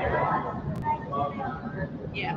Yeah.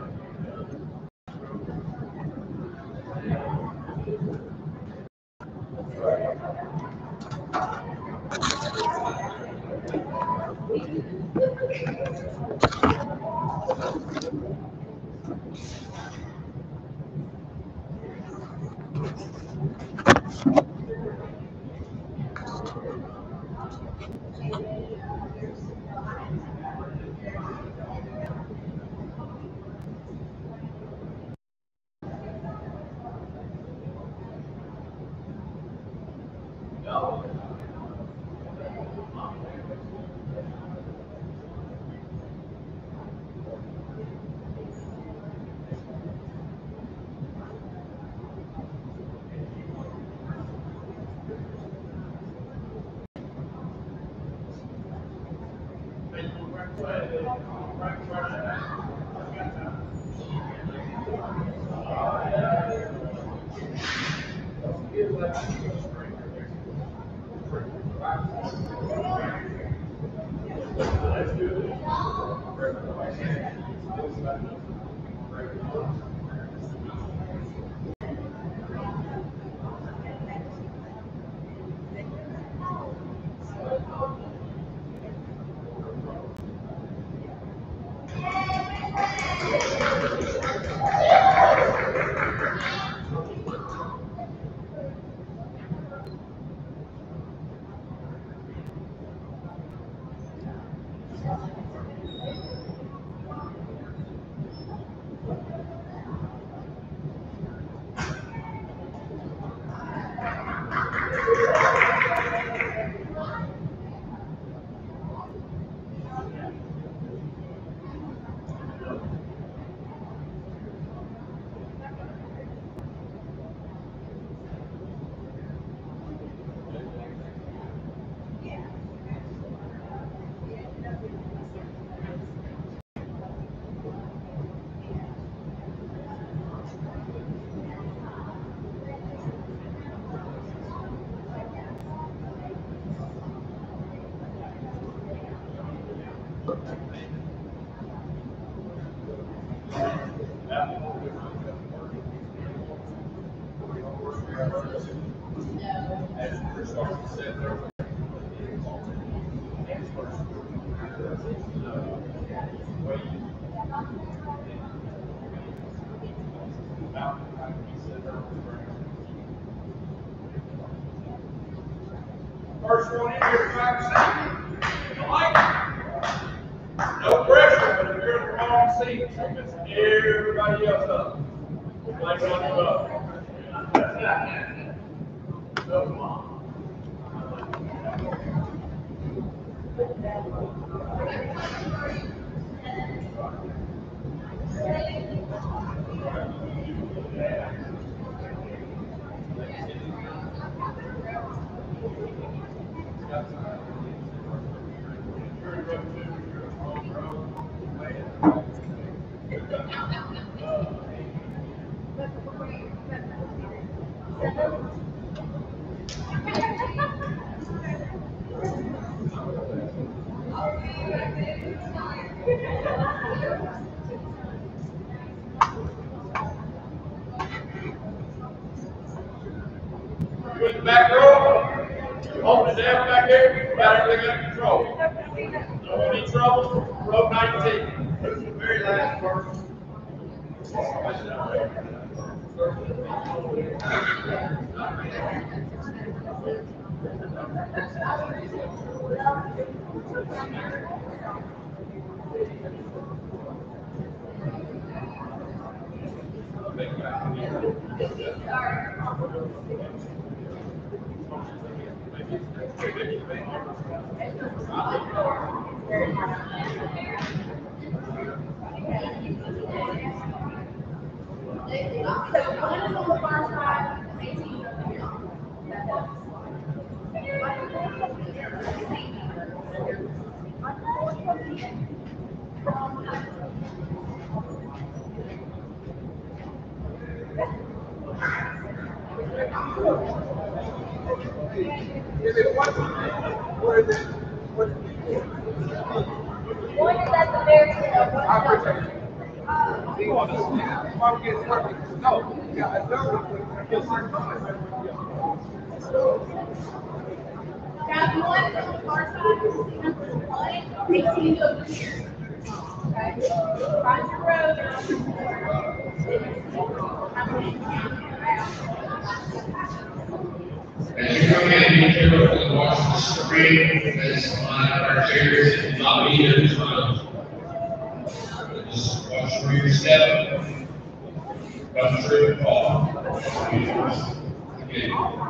First one in here, 5 seat. No pressure, but if you're in the wrong seat, so mess everybody else up. Like on you up. So come on. You in the back row, hold it down back there, you got everything under control. Don't need trouble, row 19. Who's the very last person? One is at I appreciate it. Mom gets working. No, yeah, I love Grab one from the far side, number one, facing over here. Okay? Find your road. As you come in, be careful to watch the screen that's on our chairs and not be in front. Just watch where you step. Come through and fall. Okay.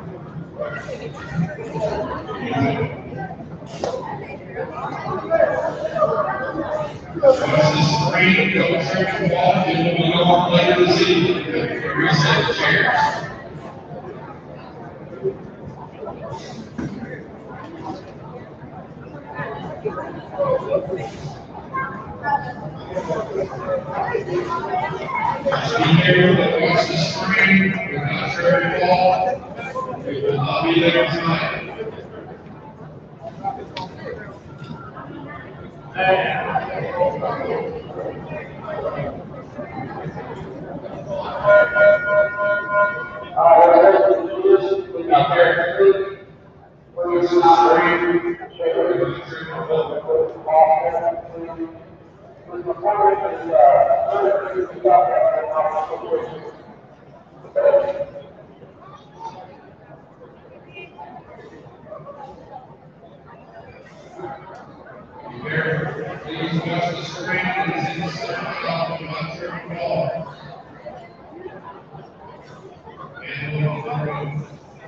Watch the screen, don't trip and fall. It will be on later this evening. Reset the chairs. Just be careful to watch the screen. Do not trip and fall. We will not be there tonight. Please watch the screen. It is in the center of the not ball. And on the road.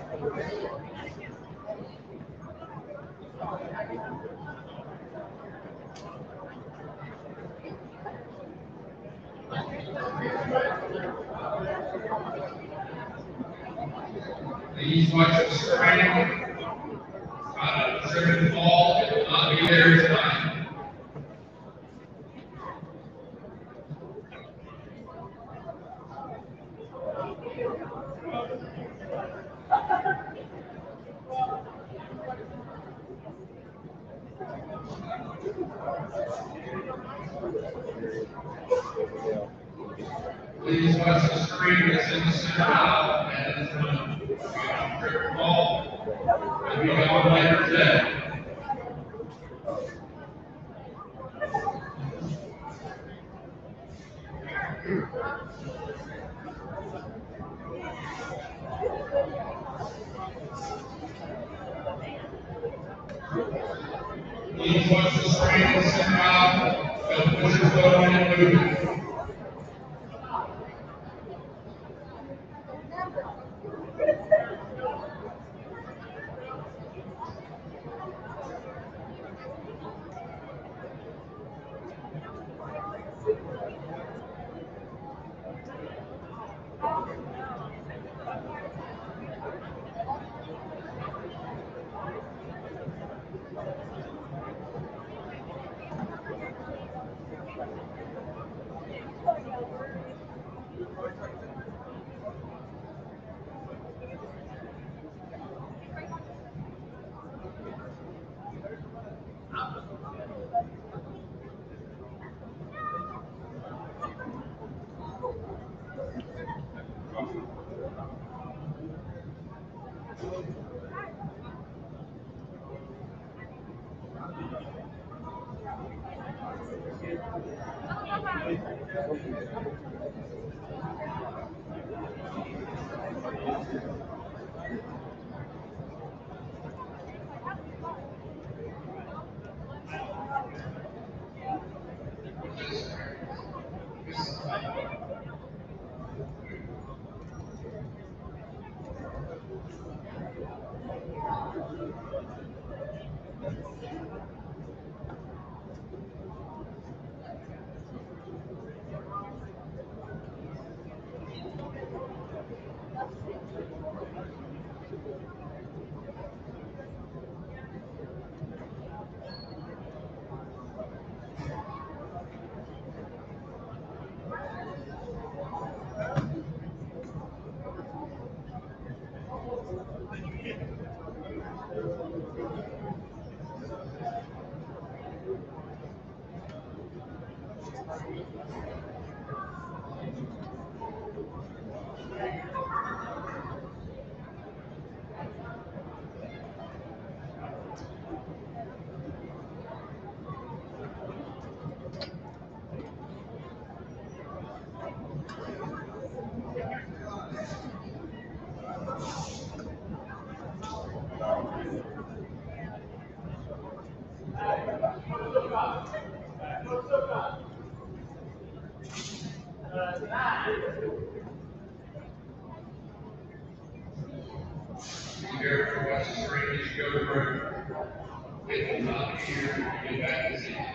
Please watch the screen. Trip and fall. It will not be there tonight. Please watch the screen that's in the center aisle and in front. Trip and fall. We'll be gone later today. Please watch the screen in the center aisle. Don't push your foot on it moving. Be careful what screen you go through. It will not be here to get back to see.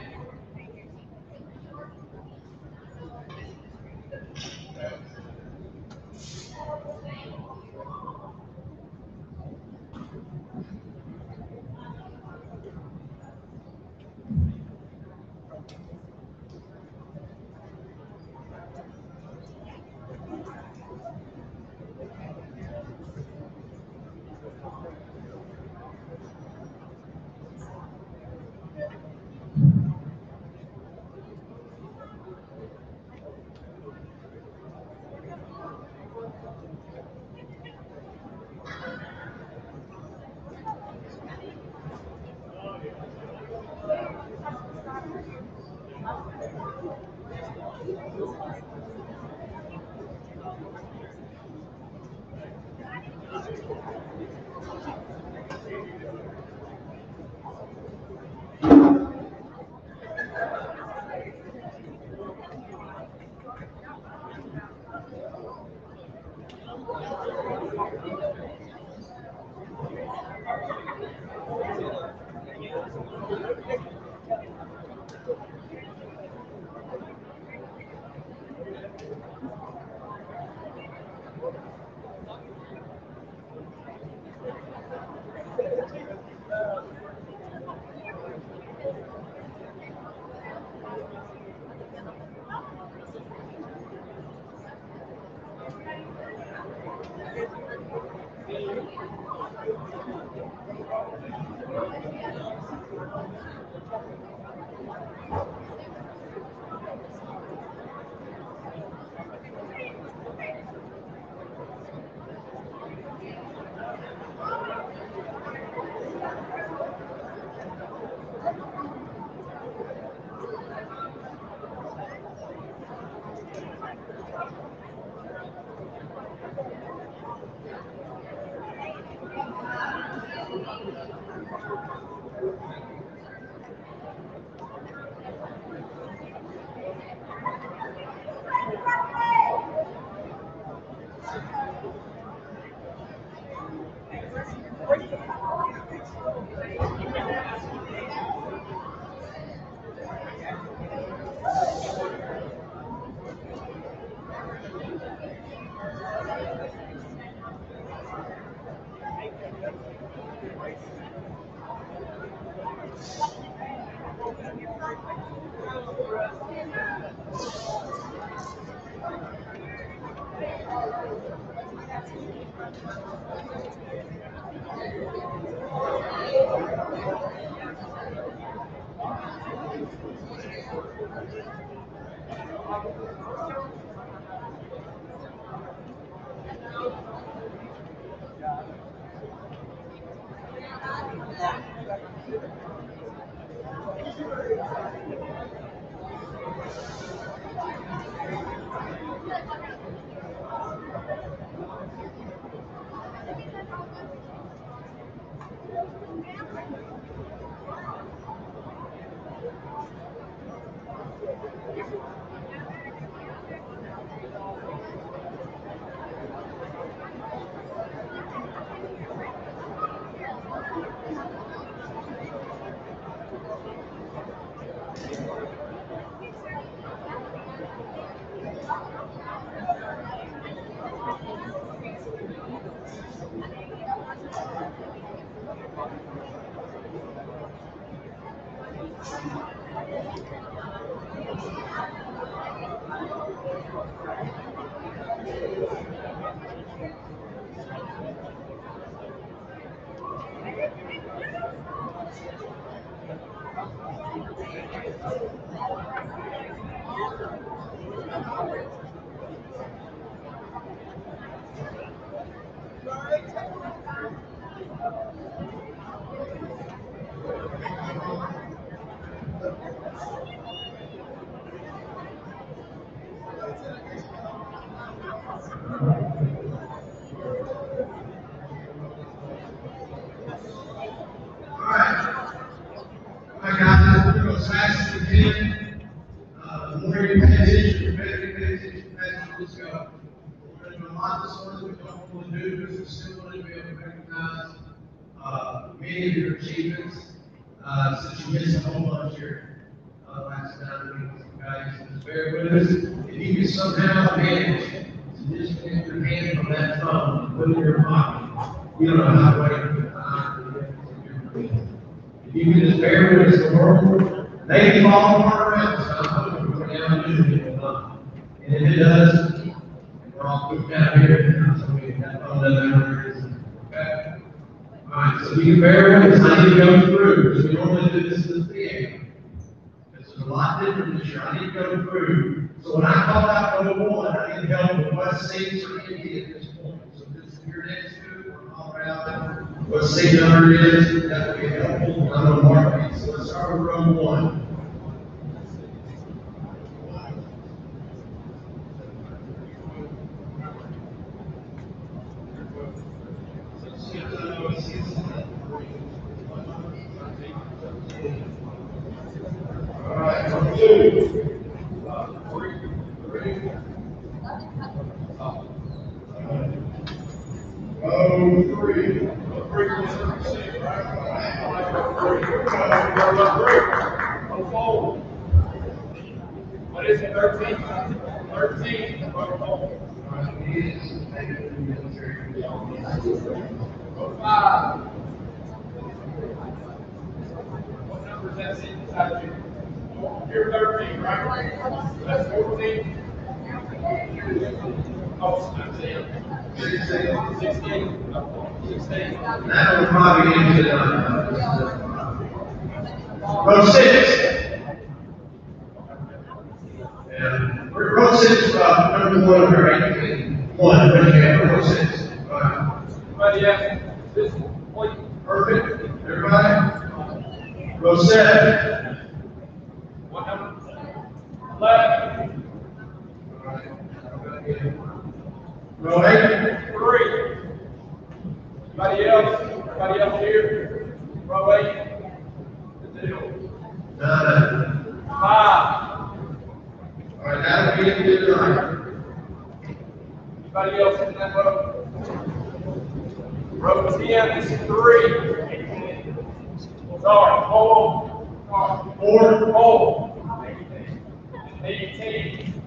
Alright. Alright, guys, we're going as fast as we can. The more you pay attention, the better you pay attention, the faster let's go. We're going to do a lot of the sort we don't want to do, because we still want to be able to recognize many of your achievements, since you missed a whole bunch here last 9 weeks. Guys, just bear with us. If you can somehow manage to disconnect your hand from that phone and put it in your pocket, you don't know how to wait for the time to get to your hand. If you can just bear with us, the world may fall apart around us. I'm hoping we're down to do it. And if it does, we're all put down here. So we that phone doesn't know where it is. Okay? Alright, so you can bear with us. I need to go through, because we normally do this in the theater. This is a lot different this year. I need to go through. So when I call out number one, I need help with what seats are empty at this point. So this is your next two, or call it out what seat number it is. That would be helpful. I'm going to mark these. So let's start with row one. All right, number two. What is it, 13? 13. Row 5. What number is that seat beside you? You're 13, right? That's 14. Oh, 16. 16. That will probably get you row 6. Yeah. Row 6, number 1 of her 18. 1, raise your hand. Row 6. All right. Everybody else, this point, Perfect. Everybody? Row 7. what number? 11. All right. Row 8. 3. Anybody else? Anybody else here? Row 8. 9. 5. All right, that'll be it for tonight. Anybody else in that row? Row 10 is 3. Sorry, 4. 4. 18.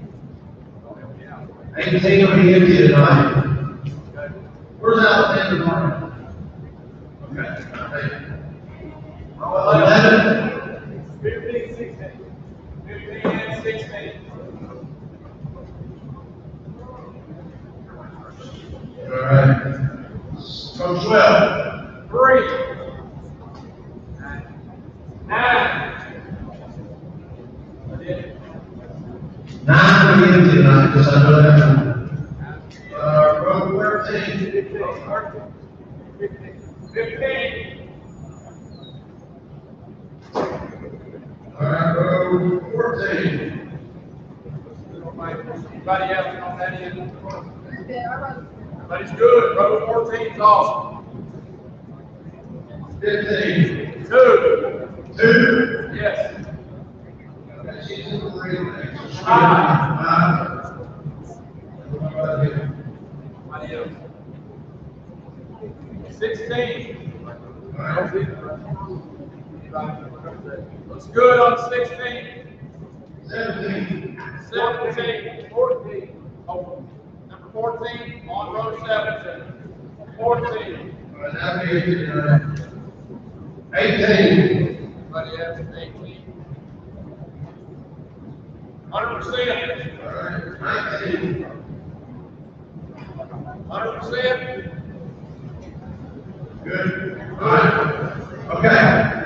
18 will be empty tonight. Where's Alexander Martin? Okay, thank you. 11. 15, 16. 15 and 16. All right. Coach 12. 3. 9. 9 will be empty tonight, because I know that. Row 13. 15. All right, row 14. Anybody else on that end? Everybody's good. Row 14 is awesome. 15. 2. 2. Yes. She's in the green. 5. Anybody else? 16. All right. Looks good on 16. 17. 17. 14. Oh, number 14 on row 17. 14. All right, that'll be empty tonight. 18. Anybody else? 18. 100%. All right, 19. 100%. Good. All right. Okay.